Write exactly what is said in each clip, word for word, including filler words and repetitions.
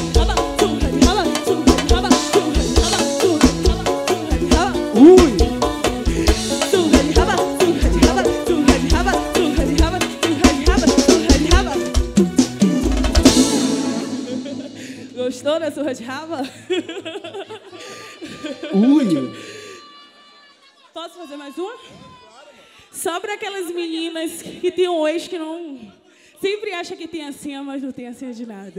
Gostou da surra de raba? Ui! Posso fazer mais uma? Só para aquelas meninas que tem um ex que não... Sempre acha que tem a senha, mas não tem a senha de nada.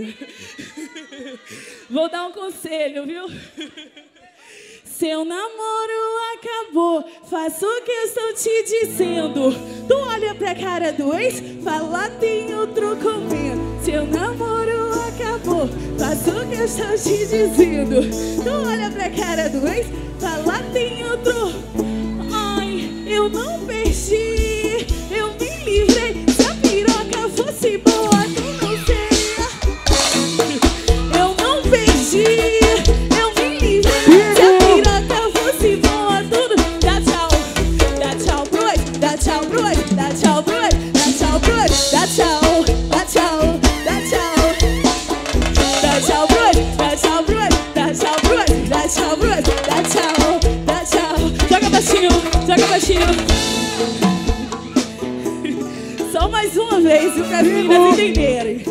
Vou dar um conselho, viu? Seu namoro acabou, faça o que eu estou te dizendo. Tu olha pra cara do ex, fala tem outro comendo. Seu namoro acabou, faça o que eu estou te dizendo. Tu olha pra cara do ex, fala tem outro. Ai, eu não perdi, eu me livrei. Se a piroca fosse boa, tu não seria. Eu não perdi, eu me livrei. Se a piroca fosse boa, tudo. Dá tchau, dá tchau pro ex, dá tchau pro ex, dá tchau pro ex, dá tchau pro ex, dá tchau, dá tchau, dá tchau. Dá tchau pro ex, dá tchau pro ex, dá tchau pro ex, dá tchau pro ex, dá tchau, dá tchau. Joga baixinho, joga baixinho. Só mais uma vez, para as meninas entenderem.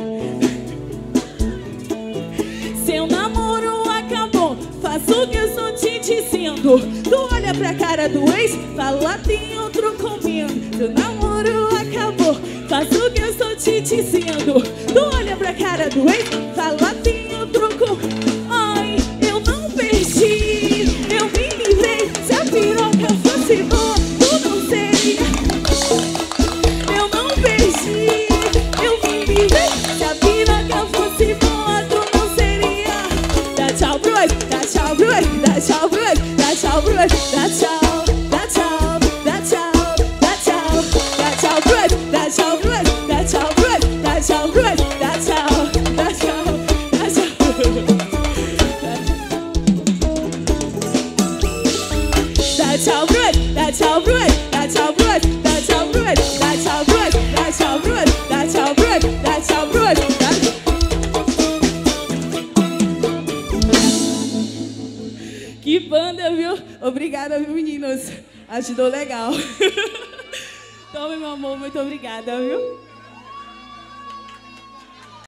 Seu namoro acabou, faça o que eu estou te dizendo. Tu olha pra cara do ex, fala tem outro comendo. Seu namoro acabou, faça o que eu estou te dizendo. Tu olha pra cara do ex, fala tem outro comendo. Ai, eu não perdi, eu me livrei. Se a piroca fosse boa, tu não seria. Eu não perdi, eu me livrei. Se a piroca fosse boa, tu não seria. Dá tchau pro ex, dá tchau pro ex, dá tchau pro ex, dá tchau pro ex, dá tchau, dá tchau, dá tchau, dá tchau, dá tchau pro ex, dá tchau pro ex, dá tchau pro ex, dá tchau pro ex, dá tchau, dá tchau, dá tchau. Dá tchau pro ex, dá tchau pro ex, dá tchau pro ex, dá tchau pro ex, dá tchau pro ex, dá tchau pro ex, dá tchau pro ex, dá tchau pro ex. Que banda, viu? Obrigada, viu, meninos? Ajudou legal. Tome, meu amor, muito obrigada, viu?